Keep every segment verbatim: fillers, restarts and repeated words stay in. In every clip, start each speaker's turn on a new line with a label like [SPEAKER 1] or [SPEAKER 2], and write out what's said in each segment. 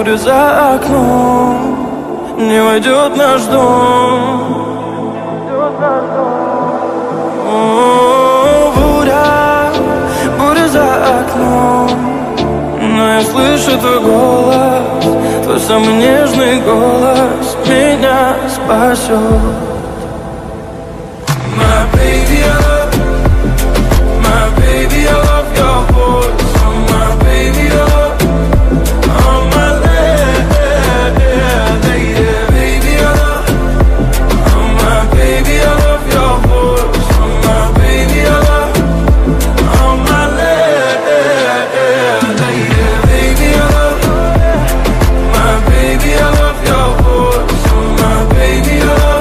[SPEAKER 1] буря за окном не войдет в наш дом. О, буря, буря за окном, но я слышу твой голос, твой самый нежный голос меня спасет. My baby, I love, my baby, I love your voice. Oh, my baby, I love, oh, my lady, baby, I love, oh, my baby, I love your voice. Oh, my baby, I love, oh, my lady, baby, I love, my baby, I love your voice. Oh, my baby, I love.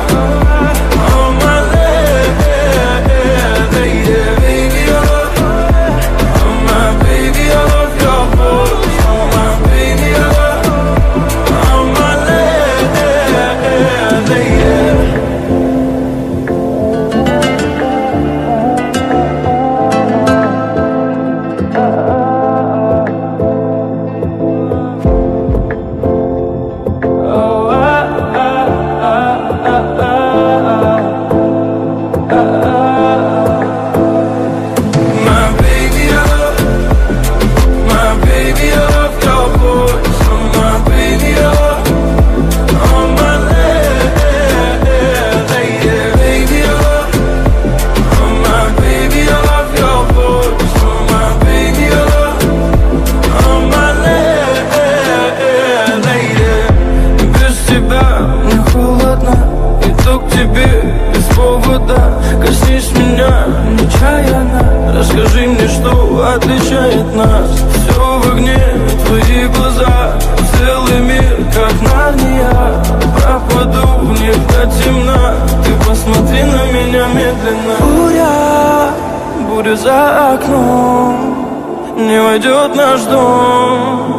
[SPEAKER 1] Коснись меня нечаянно, расскажи мне, что отличает нас. Все в огне, твои глаза, целый мир, как Нарния. Пропаду в них до темна, ты посмотри на меня медленно. Буря, буря за окном, не войдет в наш дом.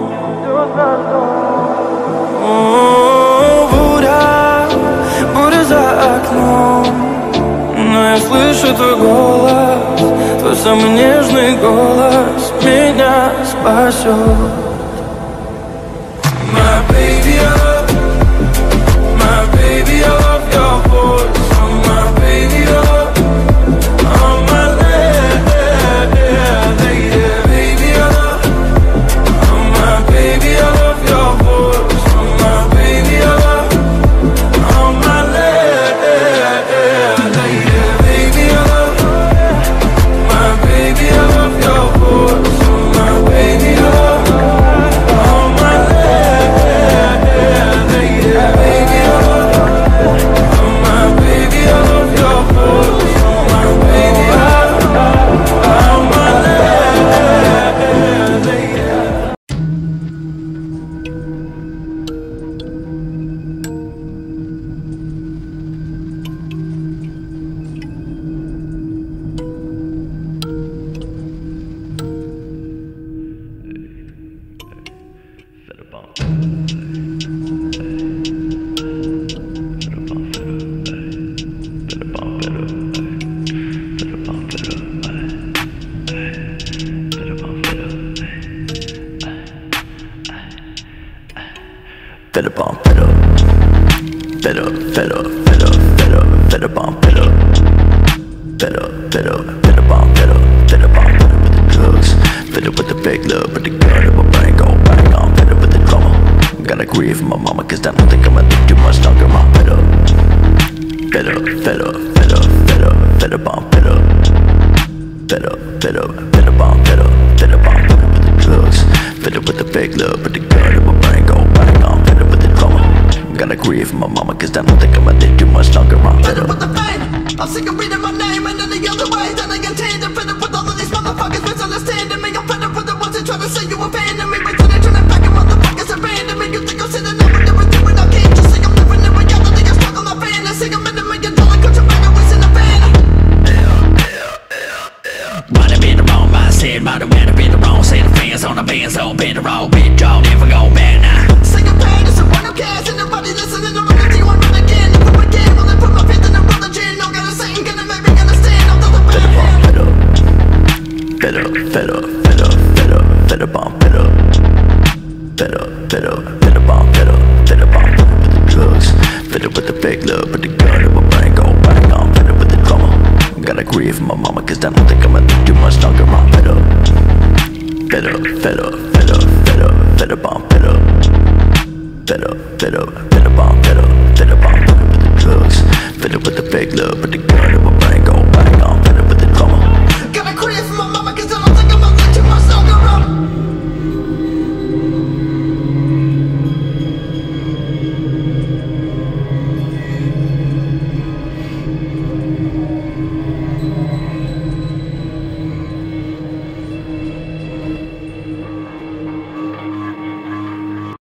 [SPEAKER 1] О, буря, буря за окном, но я слышу твой голос, твой самый нежный голос меня спасет. My baby, I love, my baby, I love your voice. Oh, my baby, I love, oh, my lady, baby, I love, oh, my baby, I love your voice. Oh, my baby, I love, oh, my lady. Baby, I love your voice. Oh, my baby, I love, oh, my lady, baby, I love, oh, my baby, I love your voice. Oh, my baby, I love, oh, my lady.
[SPEAKER 2] Fed up on fed up, fed up, fed up, fed up, fed up, fed up on fed up, fed up, fed up, fed up on fed up, fed up on fed up with the drugs, fed up with the fake love, with the gun in my brain go bang on, fed up with the drama. Gotta grieve for my mama, cause I don't think I'ma live too much longer. I'm fed up, fed up, fed up, fed up, fed up, fed up on fed up, fed up, fed up, fed up on fed up, fed up on fed up with the drugs, fed up with the fake love, with the gun in my brain go bang on. Gotta grieve for my mama, cause I don't think I'ma live too much longer. I'm fed up with the pain, I'm sick of reading my name and any other way that I get tamed. I'm fed up with all of these motherfuckers misunderstanding me. I'm fed up with the ones that try to say you abandoned me, but then they turn it back and motherfuckers abandon me. You think I'm sitting there with everything when I can't just think I'm living in reality. I struggle, I fantasy, I'm in a million dollar country, man, I was in a van. Might have been the wrong mindset, might have been the wrong set of fans on the bands, all been the wrong bit, y'all never go back now. Sing a pain, it's a one who cares, and nobody listening to what I do, I'm run again, never again, will I put my faith in a religion, no gotta say, gonna make me understand, I'm not the bad hand. Fed up, fed up, fed up, fed up, fed up, fed up, fed up, fed up, fed up, gotta grieve for my mama, cause I don't think I'ma live too much longer. I'm fed up, fed up, fed up, fed up, fed up, fed up, I'm fed up, fed up, fed up, fed up, I'm fed up, fed up, I'm fed up with the drugs, fed up with the fake love, with the gun in my brain go bang. I'm fed up with the drama.
[SPEAKER 3] Gotta grieve for my mama, cause I don't think I'ma live too much longer. I'm